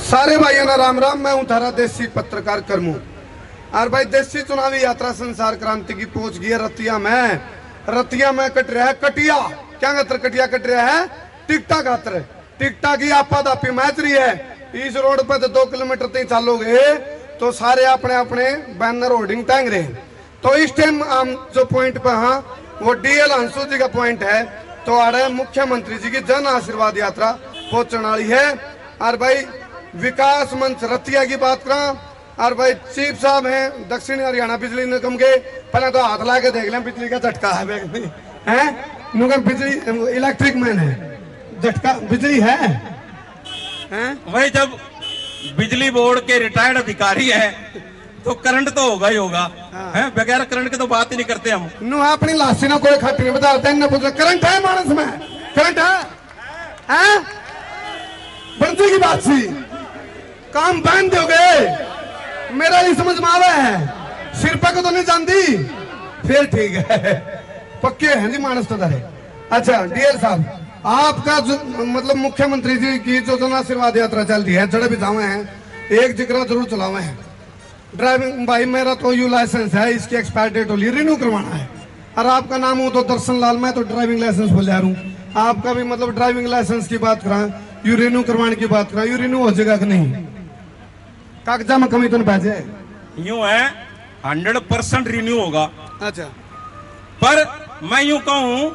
सारे भाइयों ना राम राम। मैं हूं थारा देसी पत्रकार करमू। और भाई देसी चुनावी यात्रा संसार क्रांति की पहुंच गई है रतिया में कट रहा है कटिया। क्या खातर कटिया कट रहा है? टिकटा खातर। टिकटा की आपा दापी मैच रही है। इस रोड पर तो 2 किलोमीटर तक चलोगे तो सारे अपने अपने बैनर होर्डिंग टांग रहे हैं। तो इस टाइम हम जो पॉइंट पर हाँ वो डीएल हंसू जी का पॉइंट है। तो आ रहे मुख्यमंत्री जी की जन आशीर्वाद यात्रा पहुंचने वाली है। और भाई विकास मंच रतिया की बात करा। और भाई चीफ साहब हैं दक्षिण हरियाणा बिजली निगम के। पहले तो हाथ ला के देख लें बिजली का झटका है बैग में है नुगम बिजली इलेक्ट्रिक मैन है झटका बिजली है भाई जब बिजली बोर्ड के रिटायर्ड अधिकारी है तो करंट तो होगा ही होगा। है बगैर करंट के तो बात ही नहीं करते हम। नु अपनी लाशी ना कोई खट नहीं बताते न पूछो करंट है मानस में करंट है बंदी की बात सी काम बंद दोगे मेरा ही समझ में आवे है सिर पे को तो नहीं जानती फिर ठीक है पक्के हैं जी मानस तो दरे। अच्छा डीएल साहब आपका जो मतलब मुख्यमंत्री जी की जो जन आशीर्वाद यात्रा चलती है जड़े भी जावे हैं एक जिक्र जरूर चलावे हैं। ड्राइविंग भाई मेरा तो यू लाइसेंस है इसकी एक्सपायर डेट होली रिन्यू करवाना है। और आपका नाम हो तो दर्शन लाल मैं तो ड्राइविंग लाइसेंस बोल रहा हूँ। आपका भी मतलब ड्राइविंग लाइसेंस की बात करा यू रिन्यू करवाने की बात करा यू रिन्यू हो जाएगा कि नहीं? कागजा में कमी तो नहीं पाजे यूं है 100% रिन्यू होगा। अच्छा पर मैं यूं कहूं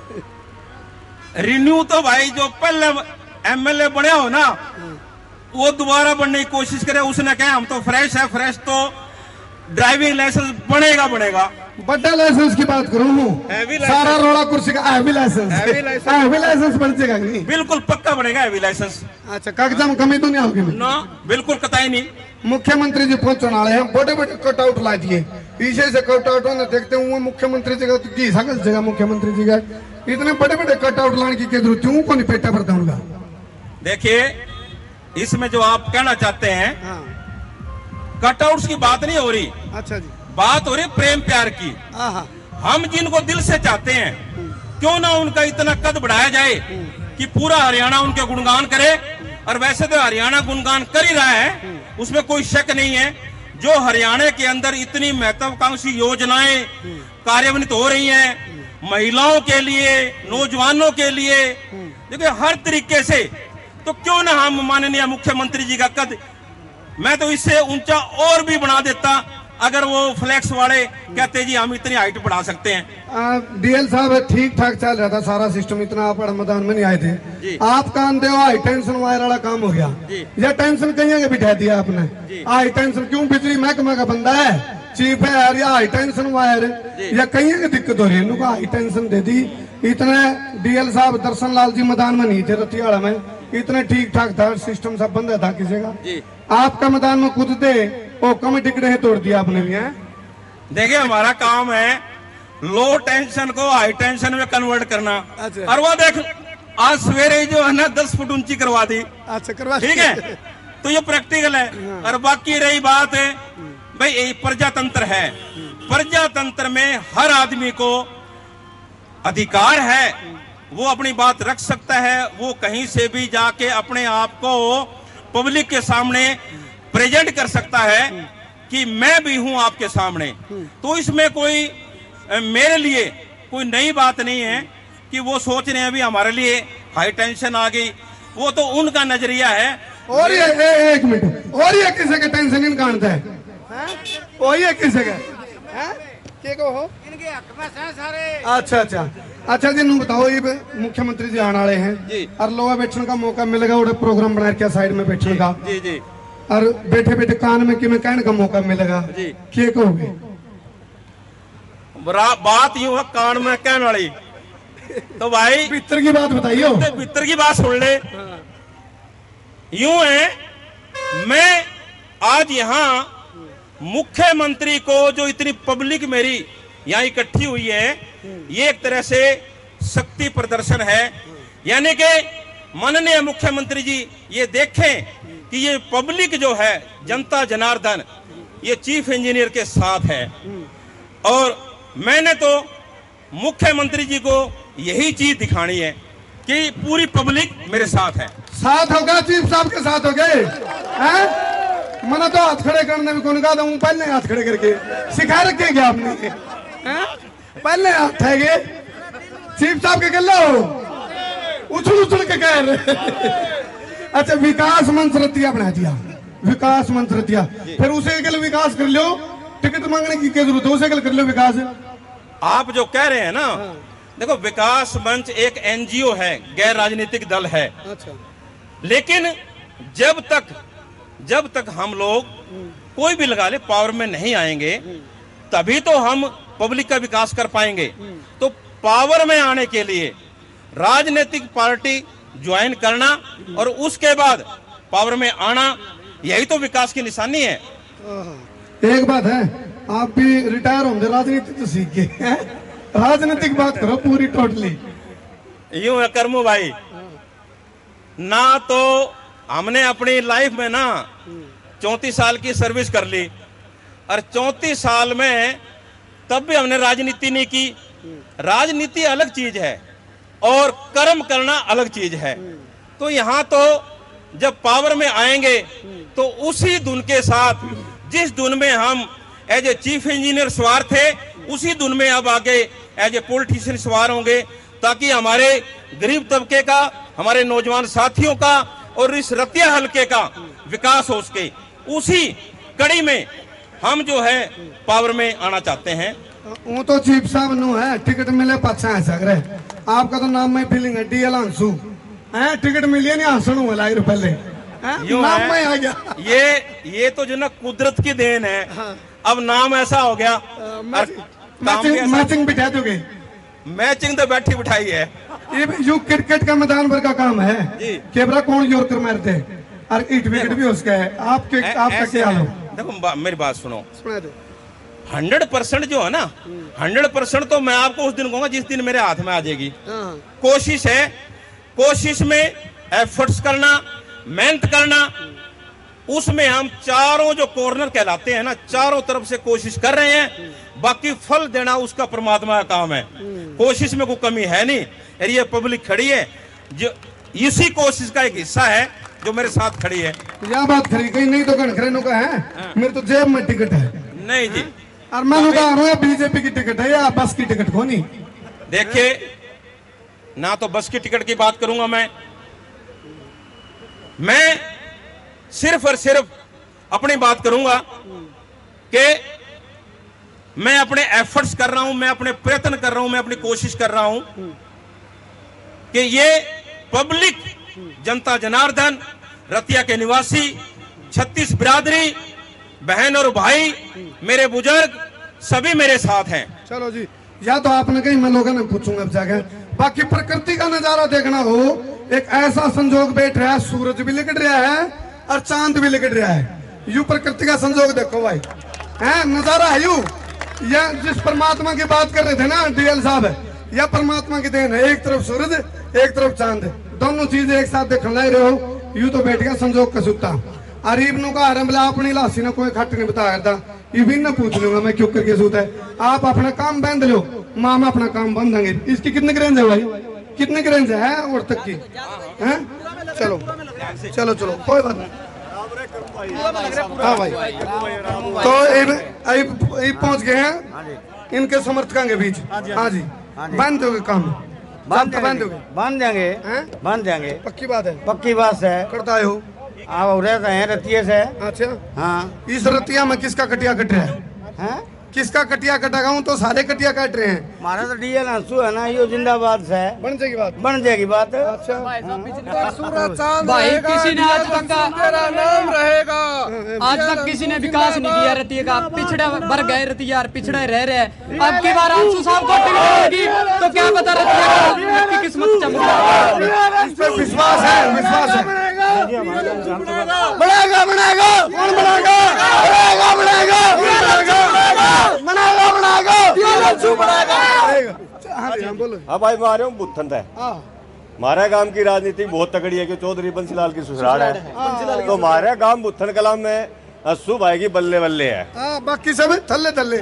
रिन्यू तो भाई जो पहले एमएलए बने हो ना वो दोबारा बनने की कोशिश करे। उसने कहा हम तो फ्रेश है फ्रेश तो ड्राइविंग लाइसेंस बनेगा बड़ा लाइसेंस की बात करूं सारा रोड़ा कुर्सी का हैवी लाइसेंस बन जाएगा नहीं? बिल्कुल पक्का बनेगा हैवी लाइसेंस। अच्छा कागजा में कमी तो नहीं होगी ना? बिल्कुल कतई नहीं। मुख्यमंत्री जी पहुंचने वाले हैं बड़े बड़े कटआउट ला दिए पीछे से कटआउट देखते हुए मुख्यमंत्री जी का की सकल जगह मुख्यमंत्री जी का इतने बड़े बड़े कटआउट लाने की जरूरत क्यों को नहीं पेटा भरता हूँ। देखिए इसमें जो आप कहना चाहते हैं कटआउट्स की बात नहीं हो रही। अच्छा जी बात हो रही प्रेम प्यार की। हम जिनको दिल से चाहते हैं क्यों ना उनका इतना कद बढ़ाया जाए कि पूरा हरियाणा उनके गुणगान करे। और वैसे तो हरियाणा गुणगान कर ही रहा है उसमें कोई शक नहीं है। जो हरियाणा के अंदर इतनी महत्वाकांक्षी योजनाएं कार्यान्वित हो रही हैं महिलाओं के लिए नौजवानों के लिए देखिए हर तरीके से तो क्यों ना हम माननीय मुख्यमंत्री जी का कद मैं तो इससे ऊंचा और भी बना देता अगर वो फ्लैक्स वाले कहते जी हम इतनी हाइट बढ़ा सकते हैं। डीएल साहब ठीक ठाक चल रहा था सारा सिस्टम इतना आप मैदान में नहीं आए थे आपका अंदर हाई टेंशन वायर वाला काम हो गया या टेंशन कहीं के बिठा दिया आपने? हाई टेंशन क्यों बिजली महकमा का बंदा है चीफ है यार या हाई टेंशन वायर या कहीं की दिक्कत हो रही है इनको हाई टेंशन दे दी। इतने डीएल साहब दर्शन लाल जी मैदान में नहीं थे रतियाड़ा में इतने ठीक ठाक था सिस्टम सब बंद था किसी का आपका मैदान में कूदते वो कमेटी टिकड़े तोड़ दिया आपने भी है। देखिए हमारा काम है लो टेंशन को हाई टेंशन में कन्वर्ट करना। अच्छा। और वो देख आज सवेरे जो है ना 10 फुट ऊंची करवा दी। अच्छा करवा ठीक है तो ये प्रैक्टिकल है। और बाकी रही बात है भाई प्रजातंत्र है प्रजातंत्र में हर आदमी को अधिकार है वो अपनी बात रख सकता है वो कहीं से भी जाके अपने आप को पब्लिक के सामने प्रेजेंट कर सकता है कि मैं भी हूं आपके सामने। तो इसमें कोई मेरे लिए कोई नई बात नहीं है कि वो सोच रहे हैं अभी हमारे लिए हाई टेंशन आ गई वो तो उनका नजरिया है। और ये एक मिनट और ये किसी के टेंशन इन कांड है और ये किसी का के को हो इनके हक में सारे। अच्छा जी नु बताओ ये मुख्यमंत्री जी आने वाले हैं और लोग बैठने का मौका मिलेगा और प्रोग्राम बना के साइड में बैठने का जी और बैठे बैठे कान में किमें कहने का मौका मिलेगा क्या कहोगे? बात यूं है कान में कहने वाली तो भाई भीतर की बात बताइए भीतर की बात सुन ले। यूं है मैं आज यहाँ मुख्यमंत्री को जो इतनी पब्लिक मेरी यहाँ इकट्ठी हुई है ये एक तरह से शक्ति प्रदर्शन है। यानी कि माननीय मुख्यमंत्री जी ये देखें कि ये पब्लिक जो है जनता जनार्दन ये चीफ इंजीनियर के साथ है। और मैंने तो मुख्यमंत्री जी को यही चीज दिखानी है कि पूरी पब्लिक मेरे साथ है। साथ होगा चीफ साहब के साथ हो गए। हैं? मना तो हाथ खड़े करने में कौन कहा था, पहले हाथ खड़े करके सिखा रखे क्या आपने हैं? पहले हाथ है गे चीफ साहब के कर लो उछल के कह रहे। अच्छा विकास मंच रतिया बना दिया, विकास मंच रतिया, फिर उसे के लिए विकास कर लो, टिकट मांगने की क्या जरूरत है, उसे के लिए कर लो विकास। आप जो कह रहे हैं ना, देखो विकास मंच एक एनजीओ है, गैर राजनीतिक दल है। अच्छा। लेकिन जब तक हम लोग कोई भी लगा ले पावर में नहीं आएंगे तभी तो हम पब्लिक का विकास कर पाएंगे। तो पावर में आने के लिए राजनीतिक पार्टी ज्वाइन करना और उसके बाद पावर में आना, यही तो विकास की निशानी है। एक बात है, आप भी रिटायर होंगे, राजनीति तो सीख गए, राजनीतिक बात करो पूरी टोटली। यूं है करमू भाई, ना तो हमने अपनी लाइफ में ना 34 साल की सर्विस कर ली और 34 साल में तब भी हमने राजनीति नहीं की। राजनीति अलग चीज है और कर्म करना अलग चीज है। तो यहाँ तो जब पावर में आएंगे तो उसी धुन के साथ, जिस धुन में हम एज ए चीफ इंजीनियर सवार थे, उसी धुन में अब आगे एज ए पॉलिटिशियन सवार होंगे, ताकि हमारे गरीब तबके का, हमारे नौजवान साथियों का और इस रतिया हल्के का विकास हो सके। उसी कड़ी में हम जो है पावर में आना चाहते हैं। वो तो चीफ साहब नु है, टिकट मिले पाछा है सगरे, आपका तो नाम में फीलिंग है डीएल आंसू है, टिकट मिली नहीं आंसू लाइर पहले नाम में आ गया। ये तो जो ना कुदरत की देन है। हाँ। अब नाम ऐसा हो गया, मैचिंग बिठा दोगे, मैचिंग तो बैठी बिठाई है। ये यू क्रिकेट का मैदान भर का काम है, कैमरा कौन जोर मारते और ईट विकेट भी उसका है। आपका क्या हाल हो? देखो मेरी बात सुनो, 100% जो है ना, 100% तो मैं आपको उस दिन कहूंगा जिस दिन मेरे हाथ में आ जाएगी। कोशिश है, कोशिश में एफर्ट्स करना, मेहनत करना, उसमें हम चारों जो कॉर्नर कहलाते हैं ना, चारों तरफ से कोशिश कर रहे हैं। बाकी फल देना उसका परमात्मा का काम है, कोशिश में कोई कमी है नहीं। और ये पब्लिक खड़ी है जो इसी कोशिश का एक हिस्सा है, जो मेरे साथ खड़ी है। यह बात खरी कहीं नहीं तो गणखरे का है, मेरे तो जेब में टिकट है नहीं जी। और मैं है बीजेपी की टिकट है या बस की टिकट को नहीं। देखिए ना तो बस की टिकट की बात करूंगा मैं सिर्फ और सिर्फ अपनी बात करूंगा कि मैं अपने एफर्ट्स कर रहा हूं, मैं अपने प्रयत्न कर रहा हूं, मैं अपनी कोशिश कर रहा हूं कि ये पब्लिक, जनता जनार्दन, रतिया के निवासी, 36 बिरादरी, बहन और भाई, मेरे बुजुर्ग सभी मेरे साथ हैं। चलो जी, या तो आपने कहीं मैं लोगों ने पूछूंगा अब जाके। बाकी प्रकृति का नजारा देखना हो, एक ऐसा संजोग बैठ रहा है, सूरज भी लिकट रहा है और चांद भी लिकट रहा है। यू प्रकृति का संजोग देखो भाई, है नजारा है यू। या जिस परमात्मा की बात कर रहे थे ना डीएल साहब, या परमात्मा की देन है, एक तरफ सूरज एक तरफ चांद, दोनों चीजें एक साथ देखने लग रहे हो। यू तो बैठ गया संजोग का सुता। अरीब नु का हरम अपनी लाशी ने कोई खट नहीं बताया था, ये भी ना पूछ लूंगा मैं क्यों करके सूता है। आप अपना काम बांध लो, मामा अपना काम बांध देंगे। इसकी कितने की रेंज है भाई, कितने की रेंज है और तक की है? चलो चलो चलो कोई बात नहीं। हाँ भाई, तो पहुंच गए हैं इनके समर्थकों के बीच। हाँ जी, बांध दोगे काम? बांध देंगे। पक्की बात है? पक्की बात है। करता हो आप रहते हैं रतिये से? अच्छा हाँ। इस रतिया में किसका कटिया कट रहा है? किसका कटिया कटागा हूँ तो सारे कटिया काट रहे हैं। हमारा तो डीएल आंसू है ना, ये जिंदाबाद से है। बन जाएगी बात, बन जाएगी बात। अच्छा भाई किसी ने आज तक का नाम रहेगा, आज तक किसी ने विकास नहीं किया रतिया का, पिछड़े बर गए रतिया, पिछड़े रह रहे। अब की बार आंसू साहब को टिकट मिलेगी तो क्या पता रतिया की किस्मत चमक। इस पर विश्वास है, विश्वास है। बनाएगा बनाएगा कौन बनाएगा? बनाएगा हाँ भाई, मैं आ रहा हूँ बुत्थन है। हमारे गांव की राजनीति बहुत तगड़ी है कि चौधरी बंसीलाल की ससुराल है, तो हमारे गांव बुत्थन कलाम में अस्सू भाई की बल्ले बल्ले है। बाकी सब थल्ले थल्ले।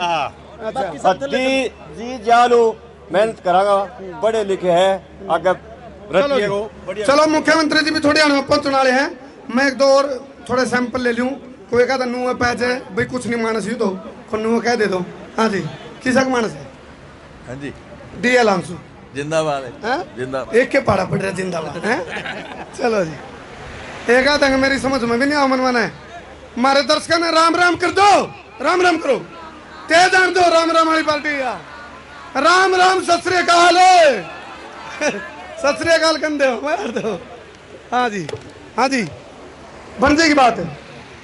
जी जानो मेहनत करागा, पढ़े लिखे है आगे। चलो मुख्यमंत्री जी भी थोड़े पहुंचने वाले हैं। मैं एक दो और थोड़े सैंपल ले लूं कोई कहता नू पैच है भाई कुछ नहीं मानस ही तो नू कह दे दो हाँ जी किसक मानस है हाँ जी डीएल अंशु जिंदाबाद है हैं? जिंदाबाद एक के पाड़ा पड़ रहा जिंदाबाद हैं चलो जी एक आधा मेरी समझ में भी नहीं आमन मन है हमारे दर्शकों ने राम राम कर दो राम राम करो तेज आन दो राम राम वाली पार्टी राम राम सत श्री अकाल सत श्री अकाल कंदे हो मार दो हाँ जी बन जाएगी बात है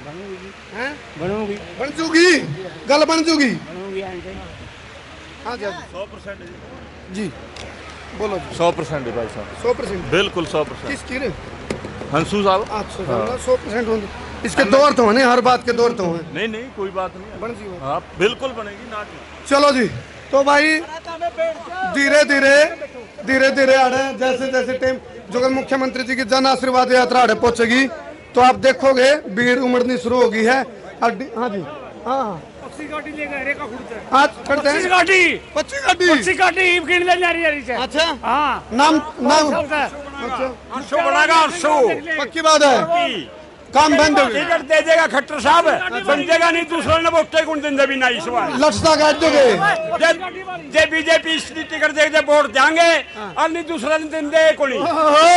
बन चुकी गल बन चुकी हाँ जी 100% जी बोलो 100% भाई साहब 100% बिल्कुल 100% किसकी रे हंसू साहब अच्छा 100% इसके दौर तो है हर बात के दौर तो है नहीं नहीं कोई बात नहीं बन जी हाँ बिल्कुल बनेगी ना चलो जी तो भाई धीरे धीरे आड़े जैसे जैसे टाइम जो कल मुख्यमंत्री जी की जन आशीर्वाद यात्रा आड़े पहुंचेगी तो आप देखोगे भीड़ उमड़नी शुरू होगी है हाँ जी हाँ आज करते हैं 25 गाड़ी अच्छा हाँ नाम पक्की बात है काम बंद टिकट दे देगा खट्टर साहब बन देगा नहीं दूसरा ने वोट कौन दिन भी नहीं इस बार लक्षता काट दोगे जे बीजेपी इसकी टिकट दे दे वोट देंगे और नहीं दूसरा दिन दे को नहीं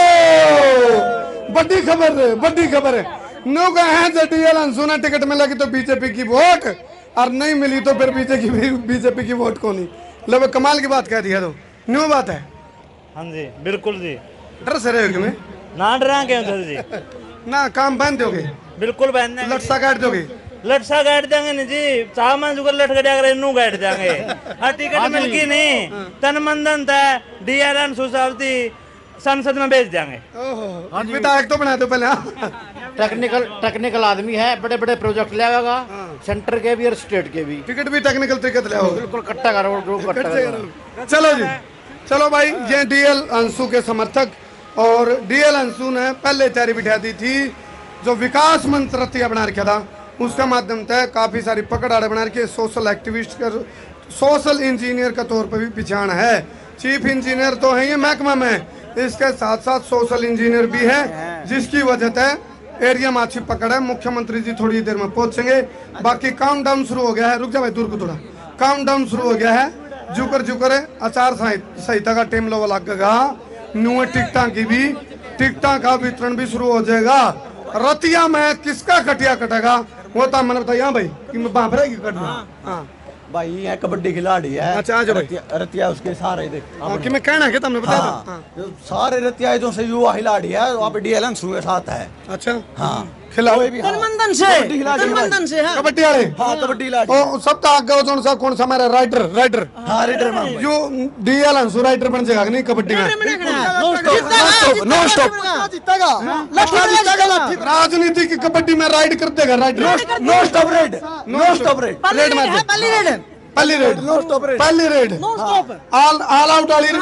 बड़ी खबर है नो का है डीएल अंशुना टिकट मिलेगी तो बीजेपी की वोट और नहीं मिली तो फिर बीजेपी की वोट को नहीं लो कमाल की बात कह दी है तो न्यू बात है हाँ जी बिल्कुल जी डर से रहोगे मैं ना डरा क्यों सर जी ना काम बंद दोगे बिल्कुल बहन लटसा काट दोगे लटसा काट देंगे नहीं जी चाह मन जुगर लट के जाकर इनू काट देंगे और टिकट मिलगी नहीं तन मन धन था डीएल अंशु साहब थी संसद में भेज देंगे विधायक तो बना दो पहले टेक्निकल आदमी है बड़े बड़े प्रोजेक्ट लाएगा सेंटर के भी और स्टेट के भी टिकट भी टेक्निकल टिकट ले आओ बिल्कुल कट्टा करो चलो जी चलो भाई ये डीएल अंशु के समर्थक और डीएल अंशु ने पहले तैयारी बिठा दी थी जो विकास मंच रतिया बना रखा था उसका माध्यम से काफी सारी पकड़ आड़े बना रखी सोशल एक्टिविस्ट का सोशल इंजीनियर का तौर पर भी पहचान है चीफ इंजीनियर तो है ये महकमा में इसके साथ साथ सोशल इंजीनियर भी है जिसकी वजह से एरिया में अच्छी पकड़ है मुख्यमंत्री जी थोड़ी देर में पहुंचेंगे बाकी काउंट डाउन शुरू हो गया है रुक जा भाई दूर को थोड़ा काउंट डाउन शुरू हो गया है जुकर आचार संहिता का टाइम लो लगेगा न्यू टिकटा की भी टिकटा का वितरण भी शुरू हो जाएगा रतिया में किसका कटिया कटेगा वो तो मैंने बताया भाई कि मैं बाप रहेगी कटना हाँ भाई ये कबड्डी खिलाड़ी है अच्छा आ जाओ भाई रतिया उसके सारे देख कि मैं कहना है तुमने बताया हाँ, हाँ। जो सारे रतिया जो से युवा खिलाड़ी है वहाँ पे डीएल अंशु के साथ है अच्छा हाँ खिलाओ भी तनमंदन से कबड्डी वाले हाँ कबड्डी खिलाड़ी ओ सब तो आगे कौन सा हमारा राइडर हाँ राइडर में जो डीएल अंशु राइडर बन जाएगा नहीं कबड्डी में नो स्टॉप राजनीति की कबड्डी में राइड कर देगा rider no stop raid raid मार पहली रेड ऑल आउट वाली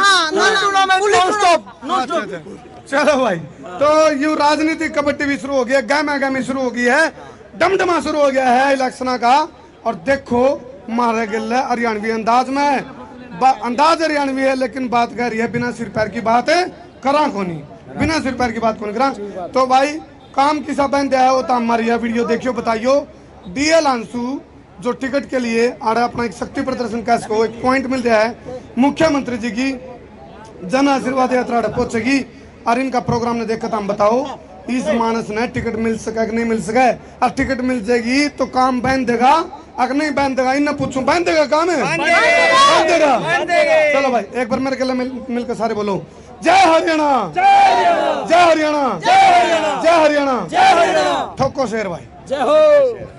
चलो भाई तो यू राजनीतिक कबड्डी भी शुरू हो गया गामी शुरू हो गई है डमडमा शुरू हो गया है इलेक्शन का और देखो मारे गिल हरियाणवी अंदाज में अंदाज हरियाणवी है लेकिन बात कर रही है बिना सिर पैर की बात है करा को नहीं बिना सिर पैर की बात कौन करा तो भाई काम किसा बन दिया है वो तो हमारी वीडियो देखियो बताइयो डीएल अंशु जो टिकट के लिए आड़ा अपना एक शक्ति प्रदर्शन का इसको एक पॉइंट मिल गया है मुख्यमंत्री जी की जन आशीर्वाद यात्रा पहुंचेगी और इनका प्रोग्राम ने देखा हम बताओ इस मानस ने टिकट मिल सका कि नहीं मिल सका और टिकट मिल जाएगी तो काम बन देगा अगर नहीं बन देगा इन पूछूं बन देगा काम है बन देगा चलो भाई एक बार मेरे के लिए मिलकर सारे बोलो जय हरियाणा जय हरियाणा जय हरियाणा ठोको शेर भाई जय हो